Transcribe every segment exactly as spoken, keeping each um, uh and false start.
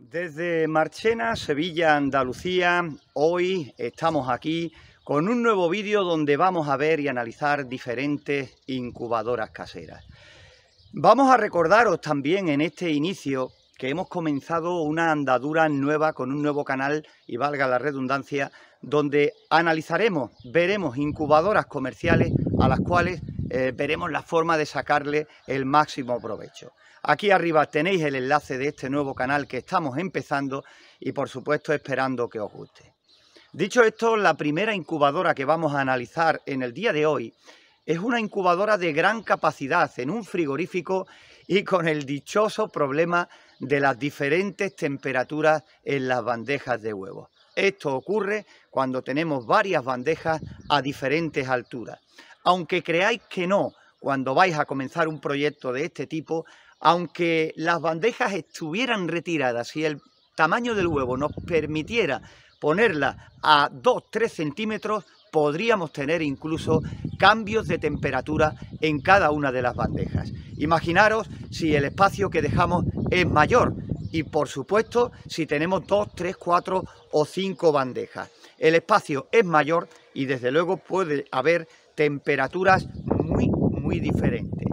Desde Marchena, Sevilla, Andalucía, hoy estamos aquí con un nuevo vídeo donde vamos a ver y analizar diferentes incubadoras caseras. Vamos a recordaros también en este inicio que hemos comenzado una andadura nueva con un nuevo canal, y valga la redundancia, donde analizaremos, veremos incubadoras comerciales a las cuales eh, veremos la forma de sacarle el máximo provecho. Aquí arriba tenéis el enlace de este nuevo canal que estamos empezando y por supuesto esperando que os guste. Dicho esto, la primera incubadora que vamos a analizar en el día de hoy es una incubadora de gran capacidad en un frigorífico y con el dichoso problema de las diferentes temperaturas en las bandejas de huevos. Esto ocurre cuando tenemos varias bandejas a diferentes alturas. Aunque creáis que no, cuando vais a comenzar un proyecto de este tipo, aunque las bandejas estuvieran retiradas y el tamaño del huevo nos permitiera ponerla a dos a tres centímetros, podríamos tener incluso cambios de temperatura en cada una de las bandejas. Imaginaros si el espacio que dejamos es mayor y, por supuesto, si tenemos dos, tres, cuatro o cinco bandejas. El espacio es mayor y, desde luego, puede haber temperaturas muy, muy diferentes.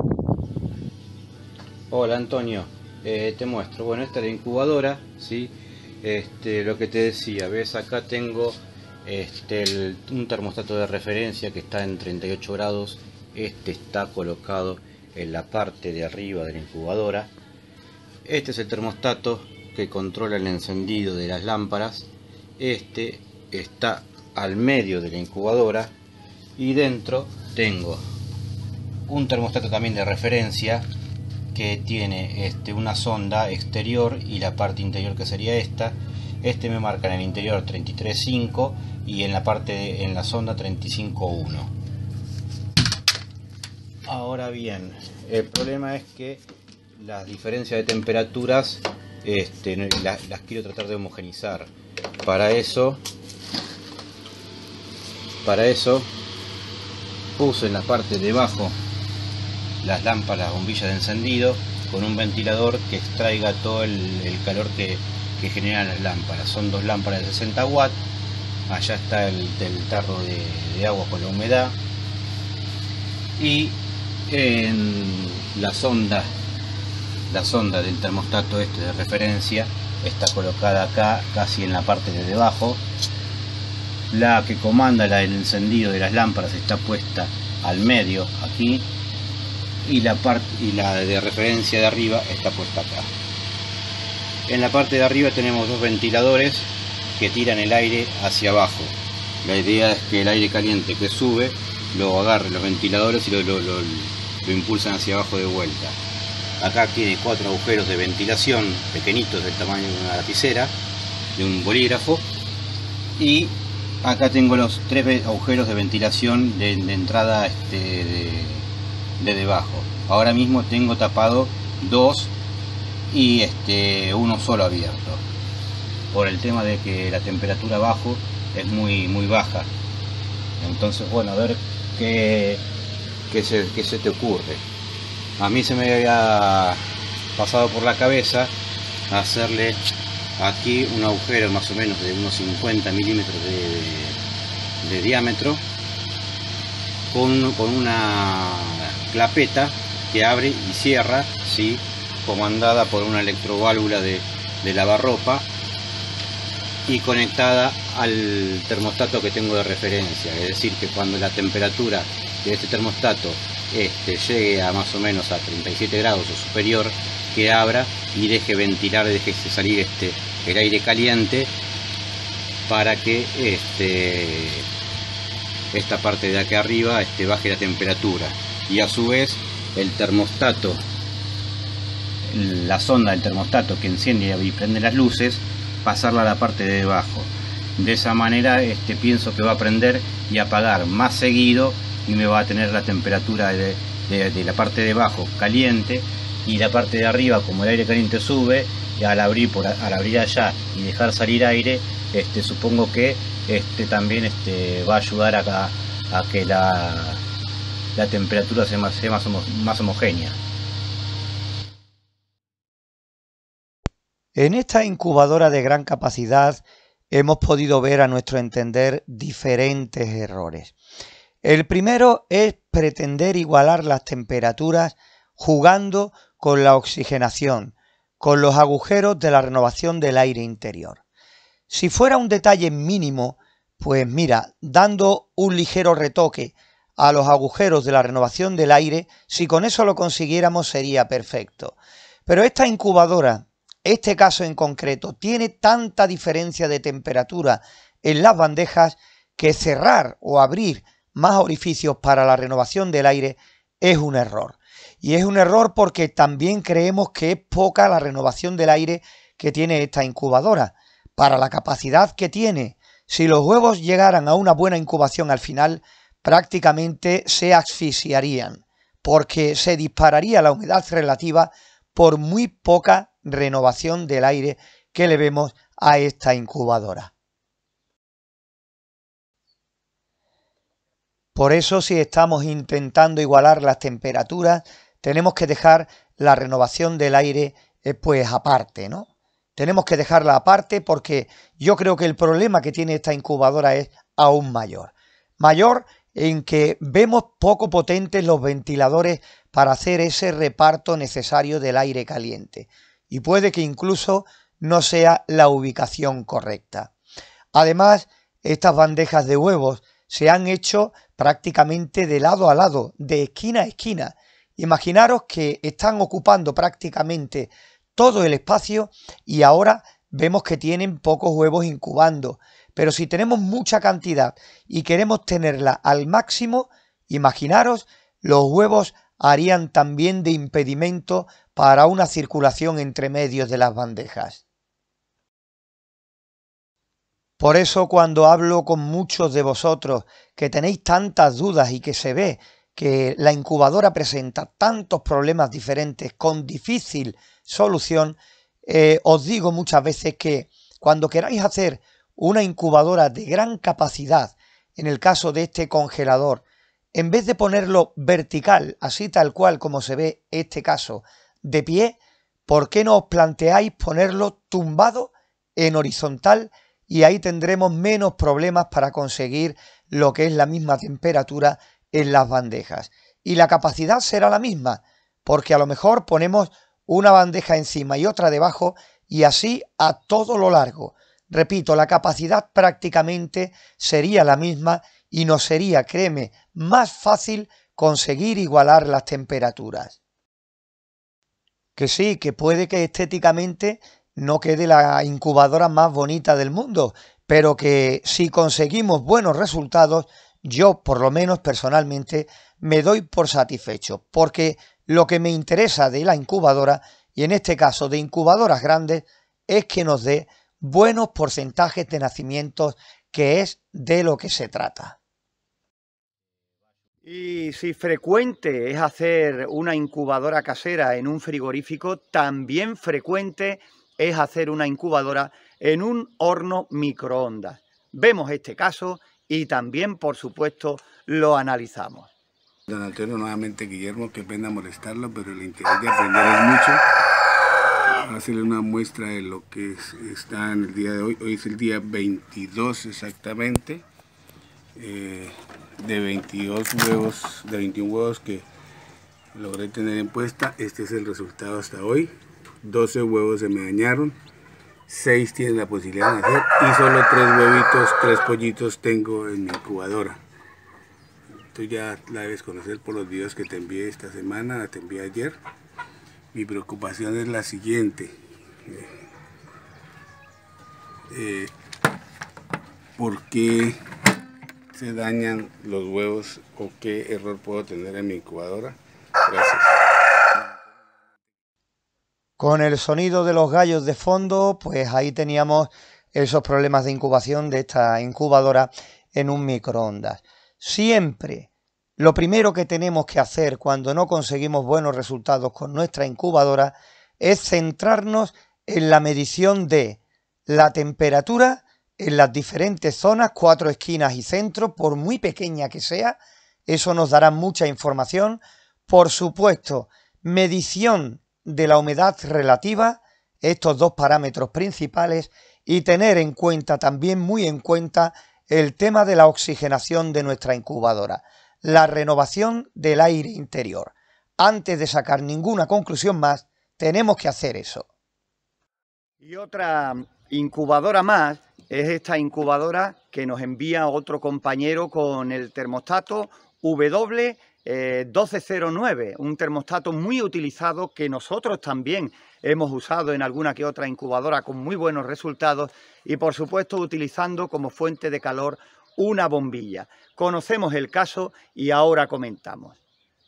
Hola Antonio, eh, te muestro, bueno, esta es la incubadora, ¿sí? Este, lo que te decía, ves, acá tengo este, el, un termostato de referencia que está en treinta y ocho grados. Este está colocado en la parte de arriba de la incubadora. Este es el termostato que controla el encendido de las lámparas. Este está al medio de la incubadora y dentro tengo un termostato también de referencia que tiene este, una sonda exterior y la parte interior, que sería esta. Este me marca en el interior treinta y tres punto cinco y en la parte de, en la sonda treinta y cinco punto uno. Ahora bien, el problema es que las diferencias de temperaturas este, las, las quiero tratar de homogenizar. Para eso, para eso puse en la parte de abajo las lámparas, las bombillas de encendido, con un ventilador que extraiga todo el, el calor que, que generan las lámparas. Son dos lámparas de sesenta watts. Allá está el, el tarro de, de agua con la humedad. Y en la sonda, la sonda del termostato este de referencia está colocada acá, casi en la parte de debajo. La que comanda la, el encendido de las lámparas está puesta al medio, aquí. Y la parte y la de referencia de arriba está puesta acá. En la parte de arriba tenemos dos ventiladores que tiran el aire hacia abajo. La idea es que el aire caliente que sube lo agarre los ventiladores y lo, lo, lo, lo impulsan hacia abajo de vuelta. Acá tiene cuatro agujeros de ventilación pequeñitos, del tamaño de una lapicera, de un bolígrafo. Y acá tengo los tres agujeros de ventilación de, de entrada este, de, de debajo. Ahora mismo tengo tapado dos y este uno solo abierto, por el tema de que la temperatura abajo es muy muy baja. Entonces, bueno, a ver qué, qué, se, qué se te ocurre. A mí se me había pasado por la cabeza hacerle aquí un agujero más o menos de unos cincuenta milímetros de, de, de diámetro con, con una clapeta que abre y cierra, ¿sí? Comandada por una electroválvula de, de lavarropa y conectada al termostato que tengo de referencia. Es decir, que cuando la temperatura de este termostato este, llegue a más o menos a treinta y siete grados o superior, que abra y deje ventilar, deje salir este, el aire caliente, para que este, esta parte de acá arriba este, baje la temperatura. Y a su vez el termostato, la sonda del termostato que enciende y prende las luces, pasarla a la parte de debajo. De esa manera este, pienso que va a prender y apagar más seguido y me va a tener la temperatura de, de, de la parte de abajo caliente, y la parte de arriba, como el aire caliente sube, y al abrir, por, al abrir allá y dejar salir aire, este, supongo que este, también este, va a ayudar a, a que la la temperatura sea más, sea más, homo, más homogénea. En esta incubadora de gran capacidad hemos podido ver, a nuestro entender, diferentes errores. El primero es pretender igualar las temperaturas jugando con la oxigenación, con los agujeros de la renovación del aire interior. Si fuera un detalle mínimo, pues mira, dando un ligero retoque a los agujeros de la renovación del aire, si con eso lo consiguiéramos sería perfecto. Pero esta incubadora, este caso en concreto, tiene tanta diferencia de temperatura en las bandejas que cerrar o abrir más orificios para la renovación del aire es un error. Y es un error porque también creemos que es poca la renovación del aire que tiene esta incubadora. Para la capacidad que tiene, si los huevos llegaran a una buena incubación al final, prácticamente se asfixiarían, porque se dispararía la humedad relativa por muy poca renovación del aire que le vemos a esta incubadora. Por eso, si estamos intentando igualar las temperaturas, tenemos que dejar la renovación del aire eh, pues aparte, ¿no? Tenemos que dejarla aparte porque yo creo que el problema que tiene esta incubadora es aún mayor. Mayor en que vemos poco potentes los ventiladores para hacer ese reparto necesario del aire caliente. Y puede que incluso no sea la ubicación correcta. Además, estas bandejas de huevos se han hecho prácticamente de lado a lado, de esquina a esquina. Imaginaros que están ocupando prácticamente todo el espacio y ahora vemos que tienen pocos huevos incubando. Pero si tenemos mucha cantidad y queremos tenerla al máximo, imaginaros, los huevos harían también de impedimento para una circulación entre medios de las bandejas. Por eso, cuando hablo con muchos de vosotros que tenéis tantas dudas y que se ve que la incubadora presenta tantos problemas diferentes con difícil solución, eh, os digo muchas veces que cuando queráis hacer una incubadora de gran capacidad, en el caso de este congelador, en vez de ponerlo vertical, así tal cual como se ve este caso, de pie, ¿por qué no os planteáis ponerlo tumbado en horizontal? Y ahí tendremos menos problemas para conseguir lo que es la misma temperatura en las bandejas. Y la capacidad será la misma, porque a lo mejor ponemos una bandeja encima y otra debajo y así a todo lo largo. Repito, la capacidad prácticamente sería la misma y nos sería, créeme, más fácil conseguir igualar las temperaturas. Que sí, que puede que estéticamente no quede la incubadora más bonita del mundo, pero que si conseguimos buenos resultados, yo por lo menos personalmente me doy por satisfecho, porque lo que me interesa de la incubadora, y en este caso de incubadoras grandes, es que nos dé buenos porcentajes de nacimientos, que es de lo que se trata. Y si frecuente es hacer una incubadora casera en un frigorífico, también frecuente es hacer una incubadora en un horno microondas. Vemos este caso y también, por supuesto, lo analizamos. Don Antonio, nuevamente Guillermo, qué pena molestarlo, pero el interés de aprender es mucho. Voy a hacerle una muestra de lo que es, está en el día de hoy. Hoy es el día veintidós exactamente, eh, de veintidós huevos, de veintiún huevos que logré tener en puesta. Este es el resultado hasta hoy. doce huevos se me dañaron, seis tienen la posibilidad de nacer y solo tres huevitos, tres pollitos tengo en mi incubadora. Tú ya la debes conocer por los videos que te envié esta semana, la te envié ayer. Mi preocupación es la siguiente. Eh, eh, ¿Por qué se dañan los huevos o qué error puedo tener en mi incubadora? Gracias. Con el sonido de los gallos de fondo, pues ahí teníamos esos problemas de incubación de esta incubadora en un microondas. Siempre lo primero que tenemos que hacer cuando no conseguimos buenos resultados con nuestra incubadora es centrarnos en la medición de la temperatura en las diferentes zonas, cuatro esquinas y centro, por muy pequeña que sea. Eso nos dará mucha información. Por supuesto, medición de la humedad relativa, estos dos parámetros principales y tener en cuenta, también muy en cuenta, el tema de la oxigenación de nuestra incubadora, la renovación del aire interior. Antes de sacar ninguna conclusión más, tenemos que hacer eso. Y otra incubadora más es esta incubadora que nos envía otro compañero con el termostato W doce cero nueve, un termostato muy utilizado que nosotros también hemos usado en alguna que otra incubadora con muy buenos resultados y por supuesto utilizando como fuente de calor una bombilla. Conocemos el caso y ahora comentamos.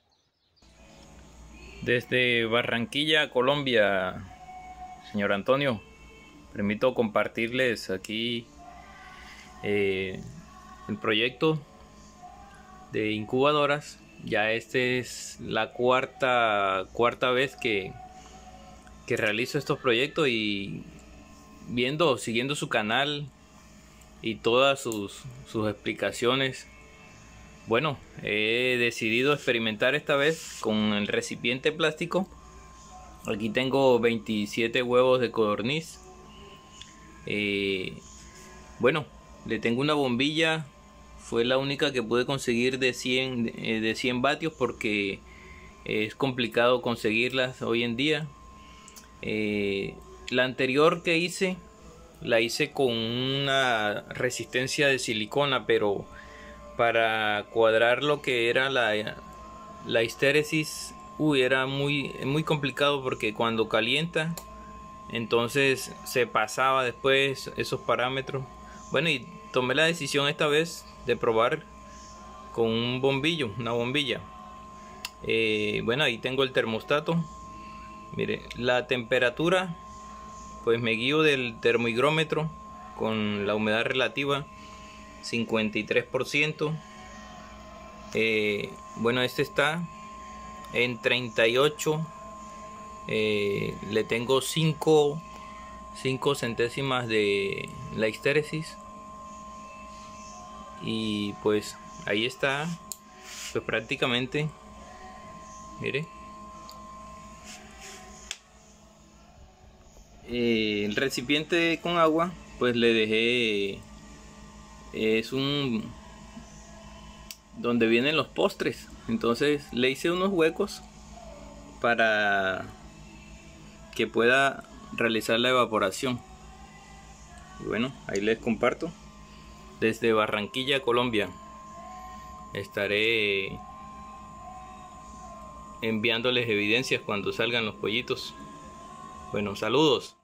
Desde Barranquilla, Colombia, señor Antonio, permito compartirles aquí eh, el proyecto de incubadoras. Ya esta es la cuarta, cuarta vez que, que realizo estos proyectos y viendo, siguiendo su canal y todas sus, sus explicaciones. Bueno, he decidido experimentar esta vez con el recipiente plástico. Aquí tengo veintisiete huevos de codorniz. Eh, bueno, le tengo una bombilla. Fue la única que pude conseguir de cien, de cien vatios porque es complicado conseguirlas hoy en día. Eh, la anterior que hice, la hice con una resistencia de silicona, pero para cuadrar lo que era la, la histéresis, uy, era muy, muy complicado porque cuando calienta, entonces se pasaba después esos parámetros. Bueno, y tomé la decisión esta vez de probar con un bombillo, una bombilla. Eh, bueno, ahí tengo el termostato. Mire, la temperatura, pues me guío del termohigrómetro con la humedad relativa cincuenta y tres por ciento. Eh, bueno, este está en treinta y ocho. Eh, le tengo cinco centésimas de la histéresis. Y pues ahí está, pues prácticamente, mire, eh, el recipiente con agua, pues le dejé, es un donde vienen los postres, entonces le hice unos huecos para que pueda realizar la evaporación. Y bueno, ahí les comparto. Desde Barranquilla, Colombia, estaré enviándoles evidencias cuando salgan los pollitos. Bueno, saludos.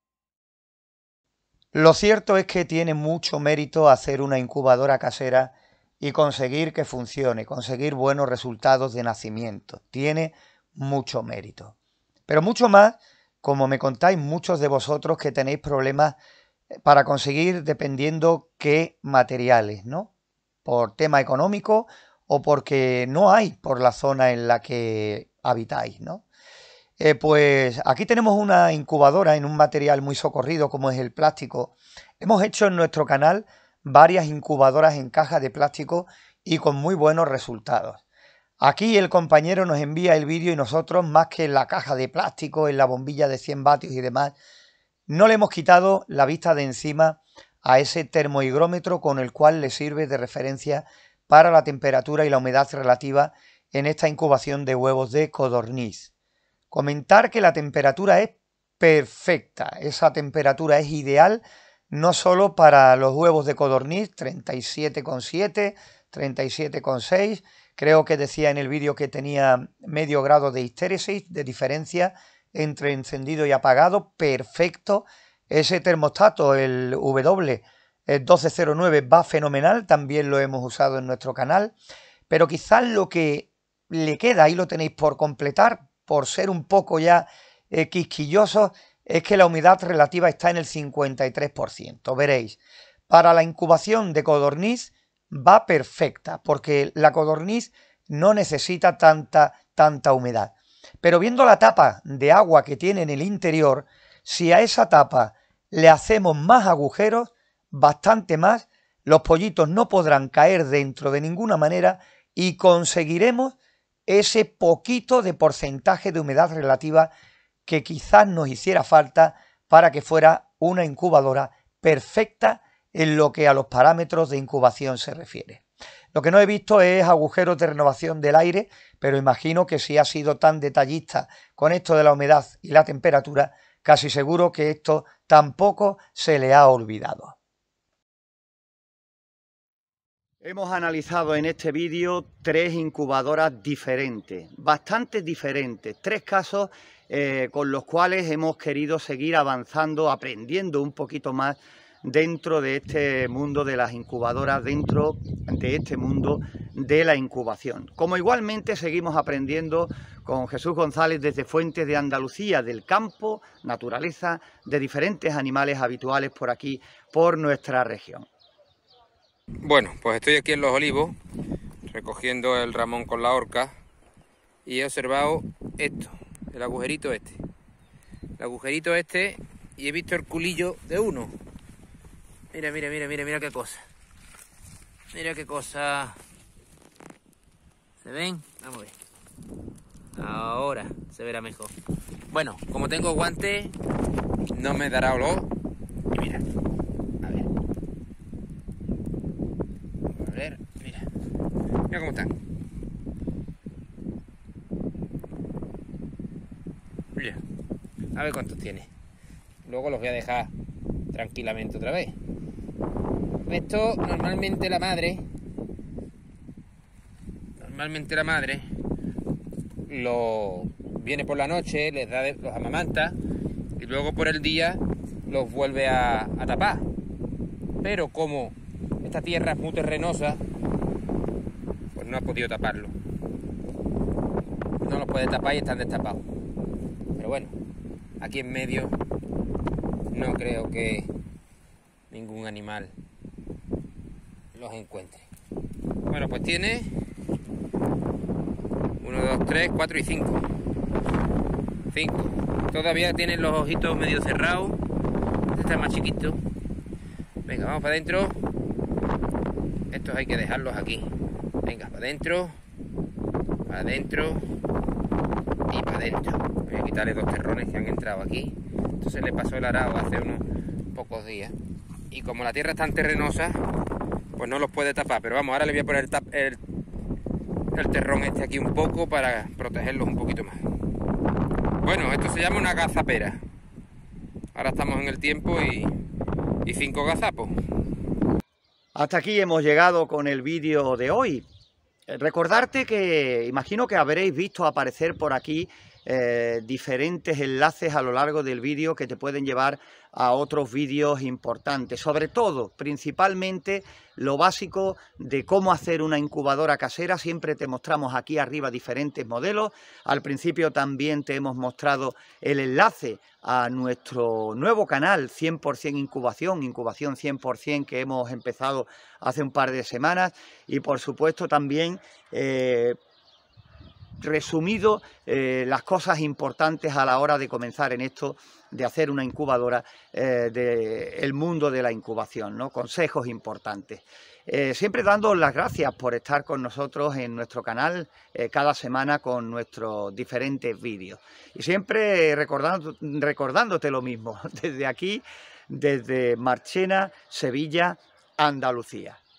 Lo cierto es que tiene mucho mérito hacer una incubadora casera y conseguir que funcione, conseguir buenos resultados de nacimiento. Tiene mucho mérito. Pero mucho más, como me contáis muchos de vosotros que tenéis problemas para conseguir dependiendo qué materiales, ¿no? Por tema económico o porque no hay por la zona en la que habitáis, ¿no? Eh, pues aquí tenemos una incubadora en un material muy socorrido como es el plástico. Hemos hecho en nuestro canal varias incubadoras en caja de plástico y con muy buenos resultados. Aquí el compañero nos envía el vídeo y nosotros, más que en la caja de plástico, en la bombilla de cien vatios y demás, no le hemos quitado la vista de encima a ese termohigrómetro con el cual le sirve de referencia para la temperatura y la humedad relativa en esta incubación de huevos de codorniz. Comentar que la temperatura es perfecta, esa temperatura es ideal no solo para los huevos de codorniz, treinta y siete coma siete, treinta y siete coma seis, creo que decía en el vídeo que tenía medio grado de histéresis, de diferencia entre encendido y apagado, perfecto. Ese termostato, el W doce cero nueve, va fenomenal, también lo hemos usado en nuestro canal, pero quizás lo que le queda, ahí lo tenéis por completar, por ser un poco ya eh, quisquillosos, es que la humedad relativa está en el cincuenta y tres por ciento. Veréis, para la incubación de codorniz va perfecta, porque la codorniz no necesita tanta, tanta humedad. Pero viendo la tapa de agua que tiene en el interior, si a esa tapa le hacemos más agujeros, bastante más, los pollitos no podrán caer dentro de ninguna manera y conseguiremos ese poquito de porcentaje de humedad relativa que quizás nos hiciera falta para que fuera una incubadora perfecta en lo que a los parámetros de incubación se refiere. Lo que no he visto es agujeros de renovación del aire, pero imagino que si ha sido tan detallista con esto de la humedad y la temperatura, casi seguro que esto tampoco se le ha olvidado. Hemos analizado en este vídeo tres incubadoras diferentes, bastante diferentes, tres casos eh, con los cuales hemos querido seguir avanzando, aprendiendo un poquito más dentro de este mundo de las incubadoras, dentro de este mundo de la incubación. Como igualmente seguimos aprendiendo con Jesús González desde Fuentes de Andalucía, del campo, naturaleza, de diferentes animales habituales por aquí, por nuestra región. Bueno, pues estoy aquí en Los Olivos, recogiendo el ramón con la horca, y he observado esto, el agujerito este. El agujerito este, y he visto el culillo de uno. Mira, mira, mira, mira, mira qué cosa. Mira qué cosa. ¿Se ven? Vamos a ver. Ahora se verá mejor. Bueno, como tengo guantes, no me dará olor. Y mira, a ver. A ver, mira. Mira cómo están. Mira. A ver cuántos tiene. Luego los voy a dejar tranquilamente otra vez. Esto normalmente la madre, normalmente la madre lo viene por la noche, les da, los amamanta y luego por el día los vuelve a, a tapar. Pero como esta tierra es muy terrenosa, pues no ha podido taparlo. No los puede tapar y están destapados. Pero bueno, aquí en medio no creo que ningún animal los encuentre. Bueno, pues tiene uno, dos, tres, cuatro y cinco. Cinco. Todavía tienen los ojitos medio cerrados. Este está más chiquito. Venga, vamos para adentro. Estos hay que dejarlos aquí. Venga, para adentro. Para adentro. Y para adentro. Voy a quitarle dos terrones que han entrado aquí. Entonces le pasó el arado hace unos pocos días. Y como la tierra es tan terrenosa, pues no los puede tapar. Pero vamos, ahora le voy a poner el, tap, el, el terrón este aquí un poco para protegerlos un poquito más. Bueno, esto se llama una gazapera. Ahora estamos en el tiempo y, y cinco gazapos. Hasta aquí hemos llegado con el vídeo de hoy. Recordarte que imagino que habréis visto aparecer por aquí eh, diferentes enlaces a lo largo del vídeo que te pueden llevar a otros vídeos importantes, sobre todo, principalmente, lo básico de cómo hacer una incubadora casera. Siempre te mostramos aquí arriba diferentes modelos. Al principio también te hemos mostrado el enlace a nuestro nuevo canal cien por cien Incubación, Incubación cien por cien, que hemos empezado hace un par de semanas, y por supuesto también eh, resumido eh, las cosas importantes a la hora de comenzar en esto de hacer una incubadora, eh, del mundo de la incubación, ¿no? Consejos importantes. Eh, siempre dando las gracias por estar con nosotros en nuestro canal eh, cada semana con nuestros diferentes vídeos. Y siempre recordando, recordándote lo mismo, desde aquí, desde Marchena, Sevilla, Andalucía.